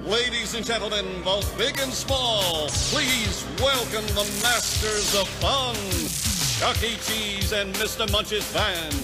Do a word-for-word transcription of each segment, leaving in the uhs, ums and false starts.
Ladies and gentlemen, both big and small, please welcome the masters of fun, Chuck E. Cheese and Mister Munch's band.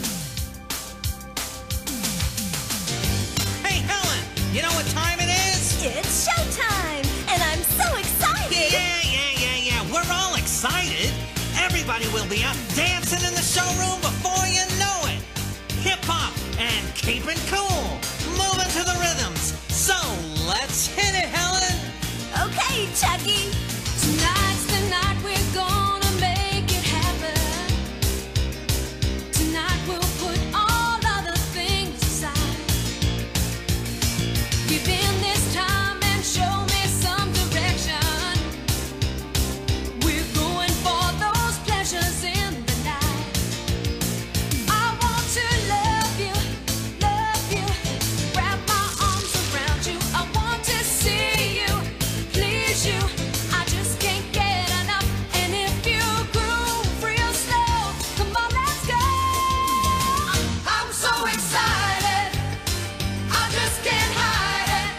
Hey, Helen, you know what time it is? It's showtime, and I'm so excited. Yeah, yeah, yeah, yeah. We're all excited. Everybody will be up dancing in the showroom before you know it. Hip-hop and keeping cool. Moving to the rhythms. So let's hit it, Helen. Okay, Chucky. Tonight's the night we're gonna make it happen. Tonight we'll put all other things aside. Give in this time and show me some direction. We're going for those pleasures in the night. I want to love you, love you, wrap my arms around you. I want to see you, please you. I just can't get enough. And if you groove real slow, come on, let's go. I'm so excited, I just can't hide it.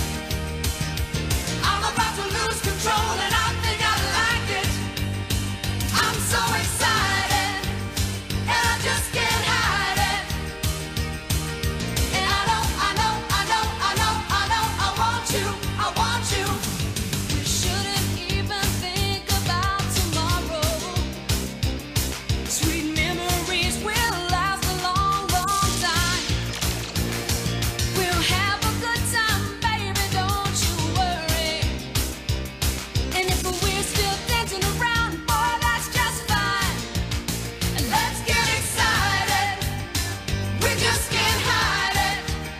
I'm about to lose control and I think I like it. I'm so excited, and I just can't hide it. And I know, I know, I know, I know, I know, I want you, I want you. We shouldn't even think about tomorrow. Sweet memories will last a long, long time. We'll have a good time, baby, don't you worry. And if we're still dancing around, boy, that's just fine. And let's get excited, we just can't hide it.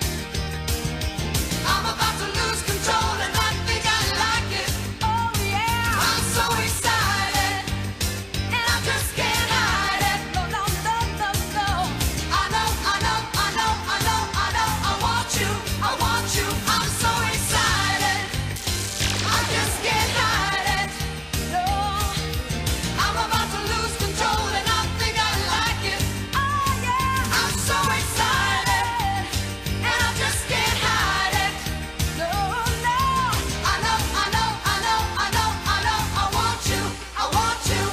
I'm about to lose control and I think I like it. Oh yeah, I'm so excited, and I just can't hide it. No, no, no, no, no. I know, I know, I know, I know, I know, I want you, I want you. I'm so excited, I just can't hide it. No, I'm about to lose control and I think I like it. Oh yeah, I'm so excited, and I just can't hide it. No, no, I know, I know, I know, I know, I know, I want you, I want you.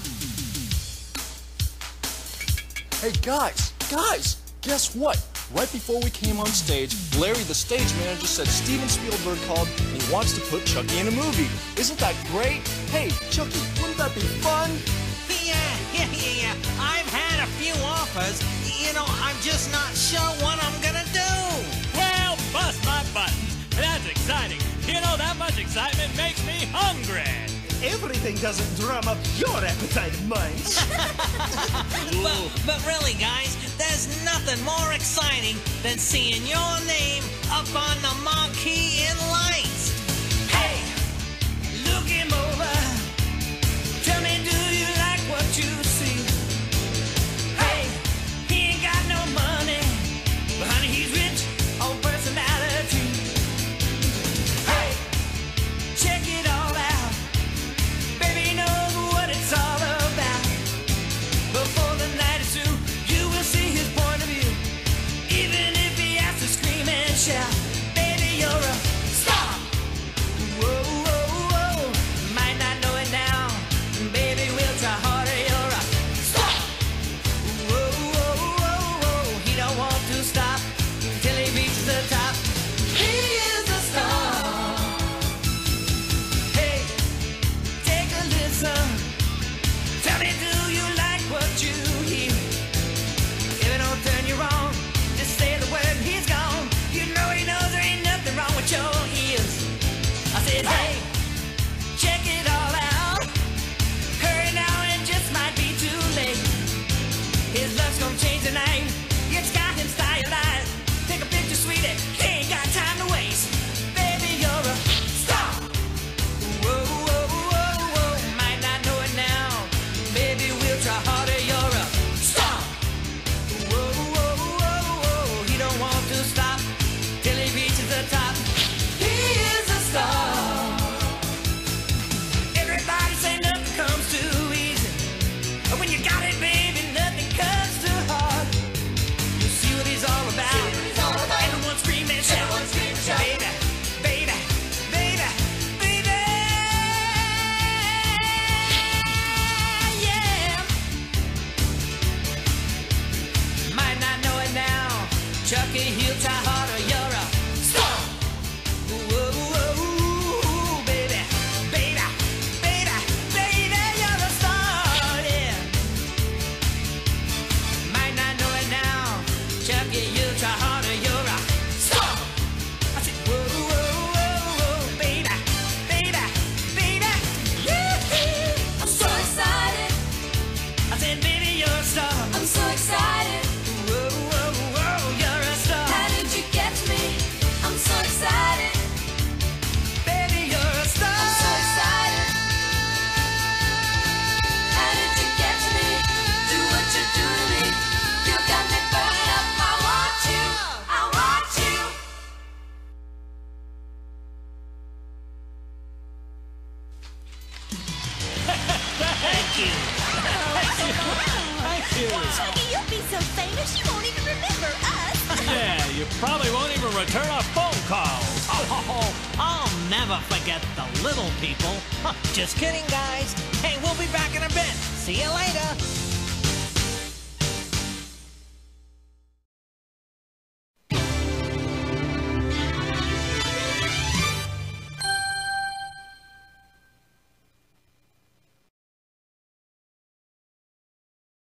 Hey guys, guys, guess what? Right before we came on stage, Larry, the stage manager, said Steven Spielberg called and he wants to put Chucky in a movie. Isn't that great? Hey, Chucky, wouldn't that be fun? Yeah, yeah, yeah, yeah. I've had a few offers. You know, I'm just not sure what I'm gonna do. Well, bust my buttons. That's exciting. You know, that much excitement makes me hungry. Everything doesn't drum up your appetite of mine. But, but really, guys, there's nothing more exciting than seeing your name up on the marquee in lights. Hey, look him over. Tell me, do you like what you see? Hey, he ain't got no money, but honey, he's rich on personality. Hey, check it all out. Baby knows what it's all about. Before the night is through, you will see his point of view. Even if he has to scream and shout, baby, you're a you probably won't even return a phone call. Oh, I'll never forget the little people. Huh, just kidding, guys. Hey, we'll be back in a bit. See you later.